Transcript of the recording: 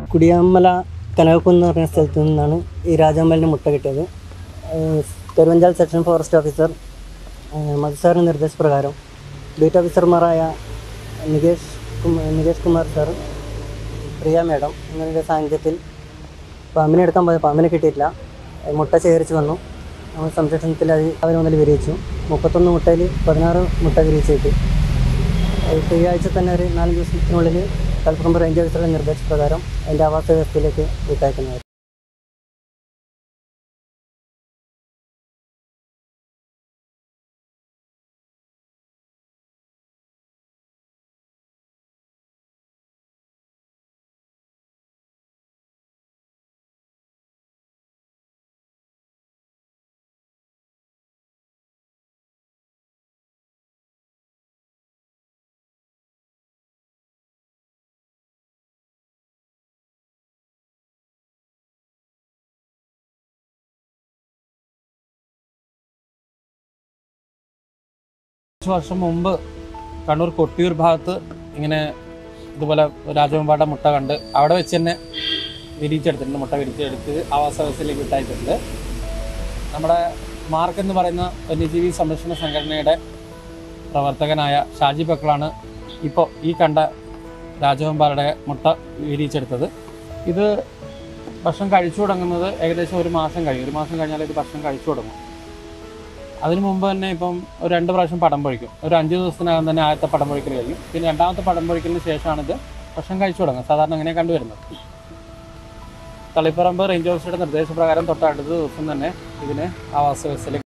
കുടിയാമല കനകക്കുന്ന് എന്ന് പറഞ്ഞ സ്ഥലത്തു നിന്നാണ് ഈ രാജവെമ്പാലിന് മുട്ട കിട്ടിയത്. Theruvanchal section forest officer Madhu സാറിൻ്റെ നിർദ്ദേശപ്രകാരം ബീറ്റ് ഓഫീസർമാരായ നികേഷ് കുമാർ സാർ, പ്രിയ മേഡം എന്നിവരുടെ സാന്നിധ്യത്തിൽ പാമ്പിനെ എടുക്കാൻ പോയത് പാമ്പിനെ കിട്ടിയിട്ടില്ല. മുട്ട ശേഖരിച്ച് വന്നു. നമ്മൾ സംരക്ഷണത്തിൽ അവർ മുതൽ വിരിയിച്ചു. 31 മുട്ടയിൽ 16 മുട്ട വിരിയിച്ച് കിട്ടി. ഈ ആഴ്ച തന്നെ ഒരു 4 ദിവസത്തിനുള്ളിൽ തളിപ്പറമ്പ് റേഞ്ച് ഓഫീസറുടെ നിർദ്ദേശപ്രകാരം അതിൻ്റെ ആവാസ വ്യവസ്ഥയിലേക്ക് വിട്ടയക്കുന്നതായിരുന്നു. വർഷം മുമ്പ് കണ്ണൂർ കൊട്ടിയൂർ ഭാഗത്ത് ഇങ്ങനെ ഇതുപോലെ രാജവെമ്പാട മുട്ട കണ്ട് അവിടെ വെച്ച് തന്നെ വിരിച്ചെടുത്തിട്ടുണ്ട്. മുട്ട വിരിച്ചെടുത്ത് ആവാസ വ്യവസ്ഥയിലേക്ക് വിട്ടയച്ചിട്ടുണ്ട്. നമ്മുടെ മാർക്ക് എന്ന് പറയുന്ന വന്യജീവി സംരക്ഷണ സംഘടനയുടെ പ്രവർത്തകനായ ഷാജി ബക്കളാണ് ഇപ്പോൾ ഈ കണ്ട രാജവെമ്പാലയുടെ മുട്ട വിരിച്ചെടുത്തത്. ഇത് ഭക്ഷണം കഴിച്ചു തുടങ്ങുന്നത് ഏകദേശം 1 മാസം കഴിയും. 1 മാസം കഴിഞ്ഞാൽ ഇത് ഭക്ഷണം കഴിച്ചു തുടങ്ങും. അതിന് മുമ്പ് തന്നെ ഇപ്പം ഒരു 2 പ്രാവശ്യം പടം പൊഴിക്കും. ഒരു 5 ദിവസത്തിനകം തന്നെ ആദ്യത്തെ പടം പൊഴിക്കൽ കഴിയും. പിന്നെ രണ്ടാമത്തെ പടം പൊഴിക്കലിന് ശേഷമാണ് ഇത് ഭക്ഷണം കഴിച്ചു തുടങ്ങുക. സാധാരണ അങ്ങനെ കണ്ടുവരുന്നത്. തളിപ്പറമ്പ് റേഞ്ച് ഓഫീസറുടെ നിർദ്ദേശപ്രകാരം തൊട്ടടുത്ത ദിവസം തന്നെ ഇതിനെ ആവാസ വ്യവസ്ഥയിലേക്ക്